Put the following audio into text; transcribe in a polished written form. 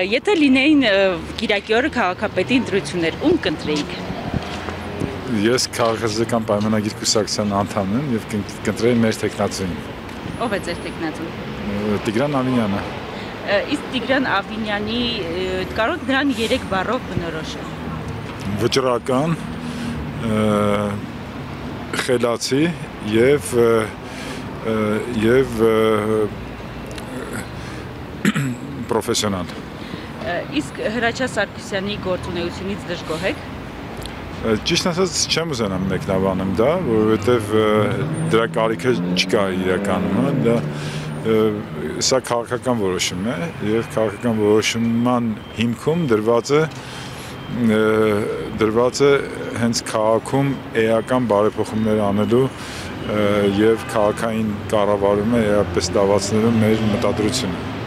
Եթե լինեին Կիրակի օրը քաղաքապետի ընտրություններ, ում կընտրեիք։ Ես քաղաքացիական պայմանագիր կուսակցության անդամ եմ եւ կընտրեի մեր տեխնացուին։ Ով է ձեր տեխնացուն։ Տիգրան Ավինյանը։ Իսկ Տիգրան Ավինյանի կարող նրան 3 բառով բնորոշել։ Վճռական, խելացի եւ պրոֆեսիոնալ։ Իսկ Հրաչյա Սարգսյանի գործունեությունից դժգոհ եք։ Ճիշտ ասած չեմ ուզենամ մեկնաբանեմ դա, որովհետեւ դրա կարիքը չկա իրականում, դա սա քաղաքական որոշում է եւ քաղաքական որոշման հիմքում դրված է հենց քաղաքում էական բարեփոխումներ անելու եւ քաղաքային կառավարումը էապես լավացնելու մեր մտադրությունը։